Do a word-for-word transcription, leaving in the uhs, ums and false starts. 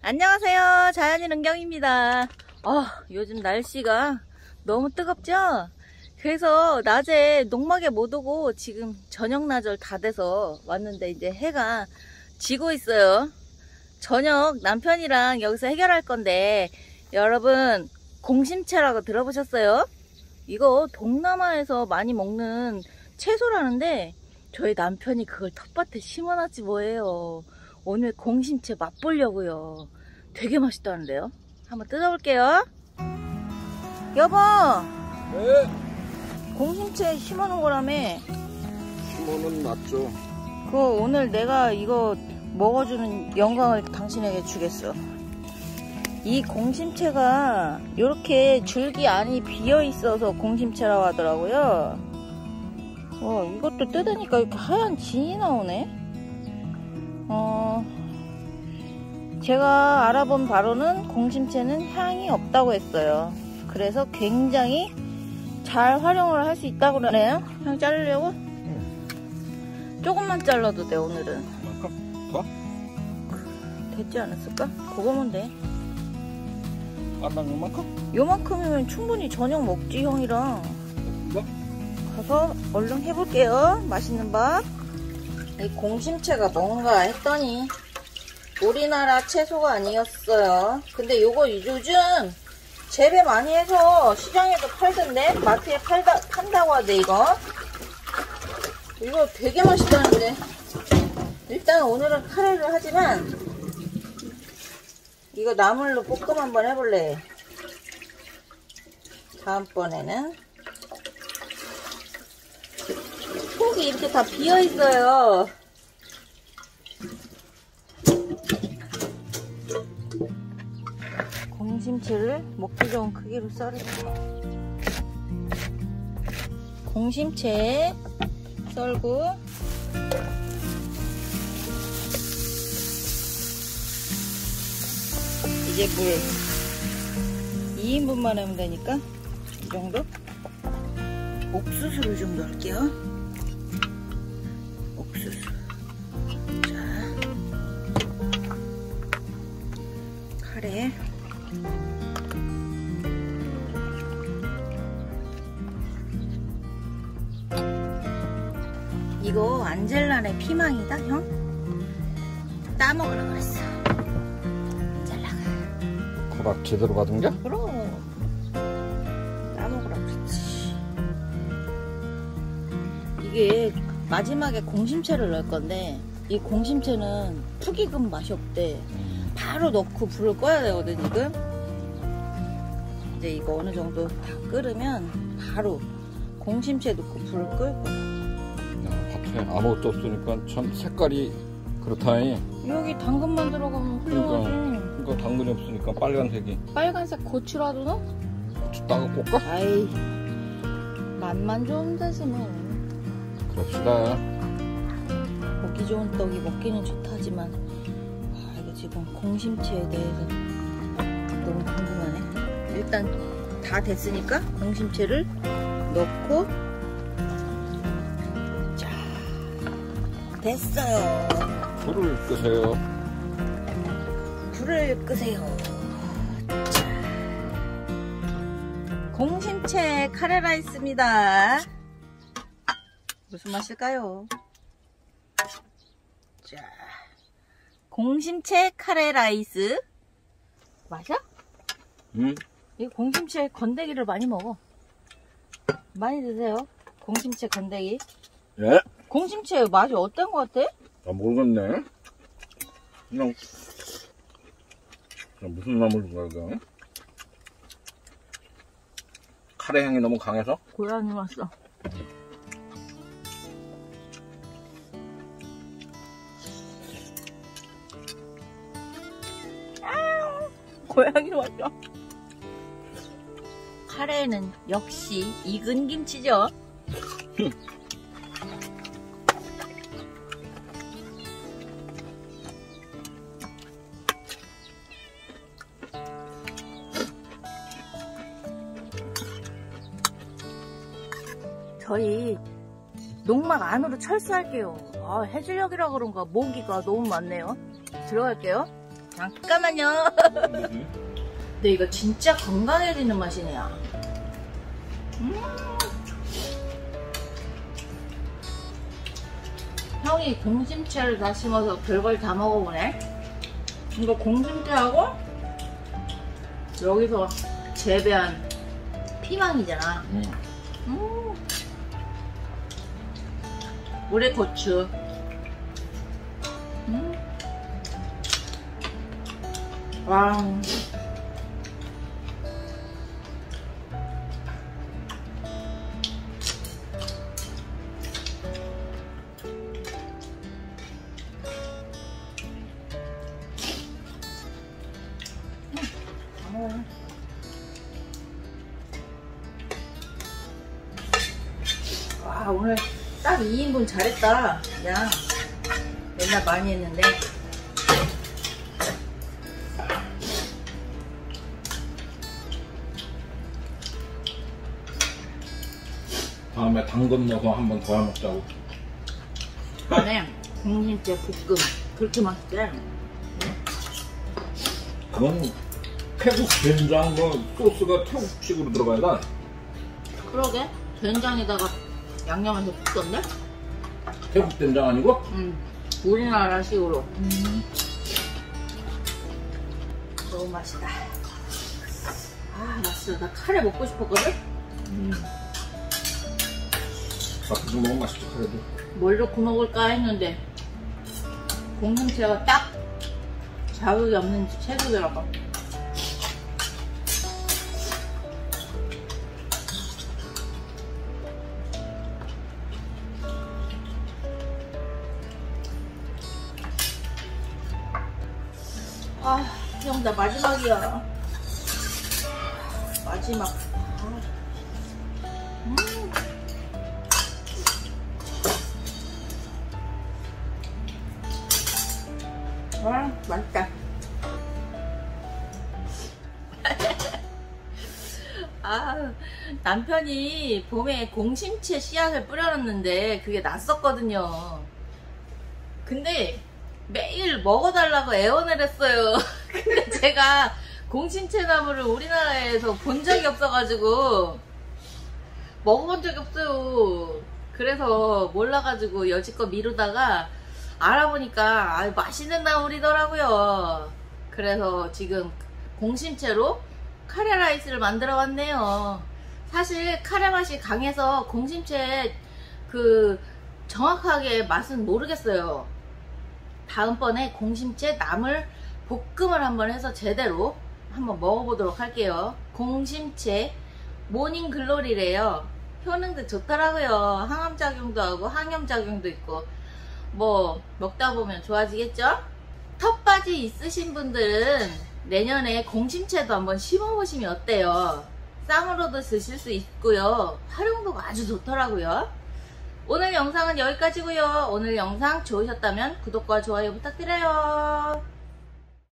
안녕하세요, 자연인 은경입니다. 아, 요즘 날씨가 너무 뜨겁죠? 그래서 낮에 농막에 못 오고 지금 저녁 나절 다 돼서 왔는데 이제 해가 지고 있어요. 저녁 남편이랑 여기서 해결할 건데, 여러분 공심채라고 들어보셨어요? 이거 동남아에서 많이 먹는 채소라는데 저희 남편이 그걸 텃밭에 심어놨지 뭐예요. 오늘 공심채 맛보려고요. 되게 맛있다는데요. 한번 뜯어볼게요. 여보, 네. 공심채 심어놓은 거라며. 심어는 낫죠. 그거 오늘 내가 이거 먹어주는 영광을 당신에게 주겠어. 이 공심채가 이렇게 줄기 안이 비어있어서 공심채라고 하더라고요. 어, 이것도 뜯으니까 이렇게 하얀 진이 나오네. 어, 제가 알아본 바로는 공심채는 향이 없다고 했어요. 그래서 굉장히 잘 활용을 할 수 있다고 그러네요. 향 자르려고? 응. 조금만 잘라도 돼, 오늘은. 더? 됐지 않았을까? 그거면 돼. 깐당 요만큼? 요만큼이면 충분히 저녁 먹지, 형이랑. 이거? 가서 얼른 해볼게요. 맛있는 밥. 이 공심채가 뭔가 했더니 우리나라 채소가 아니었어요. 근데 요거 요즘 재배 많이 해서 시장에도 팔던데, 마트에 팔다, 판다고 하대. 이거 이거 되게 맛있다는데. 일단 오늘은 카레를 하지만 이거 나물로 볶음 한번 해볼래. 다음번에는. 속이 이렇게 다 비어있어요. 공심채를 먹기 좋은 크기로 썰어줘. 공심채 썰고, 이제 물 이 인분만 하면 되니까 이 정도. 옥수수를 좀 넣을게요. 옥수수. 자, 카레. 이거 안젤라네 피망이다, 형? 따먹으라 그랬어. 안젤라가. 허락 제대로 받은 게? 그럼 따먹으라 그랬지. 이게 마지막에 공심채를 넣을 건데, 이 공심채는 푹 익은 맛이 없대. 바로 넣고 불을 꺼야 되거든. 지금 이제 이거 어느 정도 다 끓으면 바로 공심채 넣고 불을 끌 거야. 밭에 아무것도 없으니까 참 색깔이 그렇다니. 여기 당근만 들어가면 훌륭하지. 그러니까, 그러니까 당근이 없으니까 빨간색이. 빨간색 고추라도 넣어? 고추 따가 볶아? 아이, 맛만 좋으면 되지 뭐. 그럽시다. 보기 좋은 떡이 먹기는 좋다지만, 아, 이거 지금 공심채에 대해서 너무 궁금하네. 일단 다 됐으니까 공심채를 넣고. 자, 됐어요. 불을 끄세요. 불을 끄세요. 자, 공심채 카레라이스입니다. 무슨 맛일까요? 자, 공심채 카레라이스. 맞아? 응? 이 공심채 건더기를 많이 먹어. 많이 드세요. 공심채 건더기. 예? 공심채 맛이 어떤 것 같아? 아, 모르겠네. 그냥, 그냥 무슨 나물인가, 이거? 카레 향이 너무 강해서? 고양이 왔어. 고양이 왔어. 카레는 역시 익은 김치죠. 저희 농막 안으로 철수할게요. 아, 해질녘이라 그런가 모기가 너무 많네요. 들어갈게요. 잠깐만요. 근데 이거 진짜 건강해지는 맛이네요. 음. 형이 공심채를 다 심어서 별걸 다 먹어보네. 이거 공심채하고 여기서 재배한 피망이잖아. 음. 음. 물에 고추. 음. 와. 음. 와, 오늘 딱 이 인분 잘했다. 야, 맨날 많이 했는데. 다음에 당근 넣어서 한 번 더 해먹자고. 안에 공심채 볶음 그렇게 맛있대. 그건 태국 된장 뭐 소스가 태국식으로 들어가야 돼. 그러게 된장에다가 양념해서 볶던데? 태국 된장 아니고? 응, 우리나라식으로. 음. 너무 맛있다. 아, 맛있어. 나 카레 먹고 싶었거든? 음. 밥도 먹으면 맛있지 그래도. 뭘 넣고 먹을까 했는데 공심채가 딱 자극이 없는 채소더라고. 아, 형, 나 마지막이야. 마지막. 아. 음. 아, 맛있다. 아, 남편이 봄에 공심채 씨앗을 뿌려놨는데 그게 났었거든요. 근데 매일 먹어달라고 애원을 했어요. 근데 제가 공심채 나무를 우리나라에서 본 적이 없어가지고 먹어본 적이 없어요. 그래서 몰라가지고 여지껏 미루다가 알아보니까 아, 맛있는 나물이더라고요. 그래서 지금 공심채로 카레 라이스를 만들어 왔네요. 사실 카레 맛이 강해서 공심채 그 정확하게 맛은 모르겠어요. 다음번에 공심채 나물 볶음을 한번 해서 제대로 한번 먹어보도록 할게요. 공심채 모닝글로리래요. 효능도 좋더라고요. 항암작용도 하고 항염작용도 있고 뭐 먹다 보면 좋아지겠죠? 텃밭이 있으신 분들은 내년에 공심채도 한번 심어보시면 어때요? 쌈으로도 드실 수 있고요. 활용도가 아주 좋더라고요. 오늘 영상은 여기까지고요. 오늘 영상 좋으셨다면 구독과 좋아요 부탁드려요.